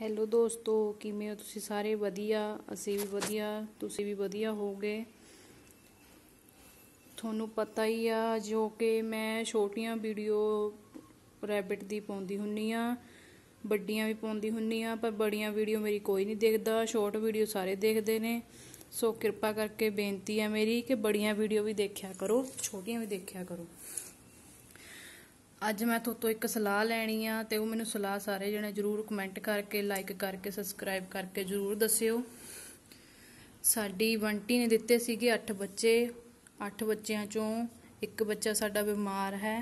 Hello ਦੋਸਤੋ, ਕਿਵੇਂ ਹੋ ਤੁਸੀਂ ਸਾਰੇ? ਵਧੀਆ, ਅਸੀਂ ਵੀ ਵਧੀਆ, ਤੁਸੀਂ ਵੀ ਵਧੀਆ ਹੋਗੇ। ਤੁਹਾਨੂੰ ਪਤਾ ਹੀ ਆ ਜੋ ਕਿ ਮੈਂ ਛੋਟੀਆਂ ਵੀਡੀਓ ਰੈਬਿਟ ਦੀ ਪਾਉਂਦੀ ਹੁੰਦੀ ਆ, ਵੱਡੀਆਂ ਵੀ ਪਾਉਂਦੀ ਹੁੰਦੀ ਆ, ਪਰ ਬੜੀਆਂ ਵੀਡੀਓ ਮੇਰੀ ਕੋਈ ਨਹੀਂ ਦੇਖਦਾ, ਸ਼ਾਰਟ ਵੀਡੀਓ ਸਾਰੇ ਦੇਖਦੇ ਨੇ। ਸੋ ਕਿਰਪਾ ਕਰਕੇ ਬੇਨਤੀ ਹੈ ਮੇਰੀ ਕਿ ਬੜੀਆਂ ਵੀਡੀਓ ਵੀ ਦੇਖਿਆ ਕਰੋ, ਛੋਟੀਆਂ ਵੀ ਦੇਖਿਆ ਕਰੋ। ਅੱਜ मैं तो एक सलाह लैनी आ ते वो मैनू सलाह सारे जने जरूर कमेंट करके लाइक करके सबसक्राइब करके जरूर दस्सिओ। साडी बंटी ने दिते सीगे 8 बच्चे, 8 बच्चों चों एक बच्चा साडा बीमार है।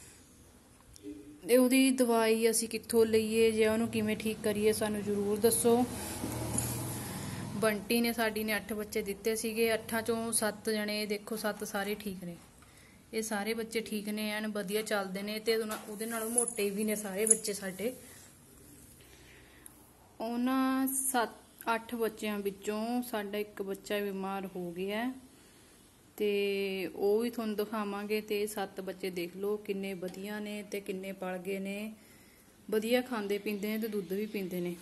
उहदी दवाई असी कित्थों लईए जे उहनूं किवें ठीक करिए सानू जरूर दसो। बंटी ने साडी ने 8 बच्चे दिते सीगे, 8 चों 7 जने देखो 7 सारे ठीक ने। ये सारे बच्चे ठीक ने, एन वधिया चलते हैं ते उहदे नालों मोटे भी ने सारे बच्चे साडे। उन्हां 7-8 बच्चों विचों साडा एक बच्चा बीमार हो गया ते वो भी तुहानूं दिखावांगे। ते 7 बच्चे देख लो किन्ने वधिया ने ते किन्ने पल गए ने, वधिया खांदे पींदे ने ते दुध भी पींदे ने।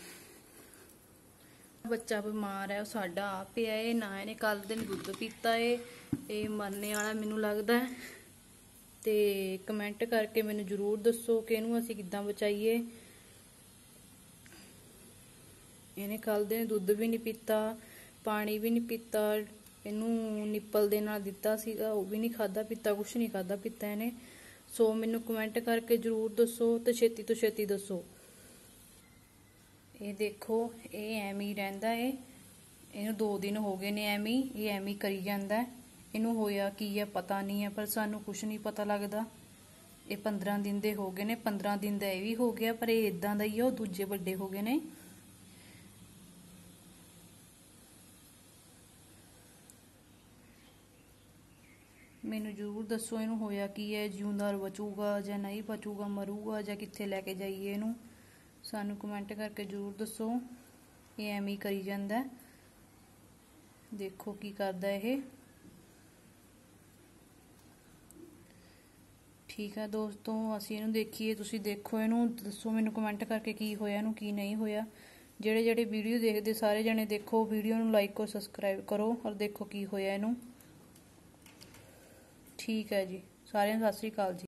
बच्चा बीमार है साडा आप पिया है ना, इहने कल दिन दुध पीता है, ये मरने वाला मैनूं लगदा है। ते कमेंट करके मैनूं जरूर दसो कि इहनूं असीं किद्दां बचाईए। इहने कल दिन दुध भी नहीं पीता, पानी भी नहीं पीता, इहनूं निप्पल दे नाल दित्ता सीगा वो भी नहीं खादा पीता, कुछ नहीं खादा पीता इहने। सो मैनूं कमेंट करके जरूर दसो ते छेती तो छेती दसो। ये देखो ये एवें ही रहिंदा है, इहनूं 2 दिन हो गए ने एवें ही, ये एवें ही करी जांदा है। इहनूं होया की है पता नहीं है, पर सानूं कुछ नहीं पता लगदा। ये 15 दिन दे हो गए ने, 15 दिन दा ये भी हो गया, पर ये इदां दा ही है, दूजे वड्डे हो गए ने। मैनूं जरूर दसो इहनूं होया की है, जिउंदा बचूगा जां नहीं बचूगा, मरूगा जां कित्थे लैके जाइए इहनूं, सानूं कमेंट करके जरूर दसो। ये एवें ही करी जांदा है, देखो की करदा ये। ठीक है दोस्तों, असीं इहनूं देखीए, तुसीं देखो इहनूं, दसो मैनूं कमेंट करके की होया इहनूं की नहीं होया। जेड़े जेड़े वीडियो देखदे सारे जने देखो, वीडियो नूं लाइक और सबसक्राइब करो और देखो की होया इहनूं। ठीक है जी, सारिआं नूं सत श्री अकाल जी।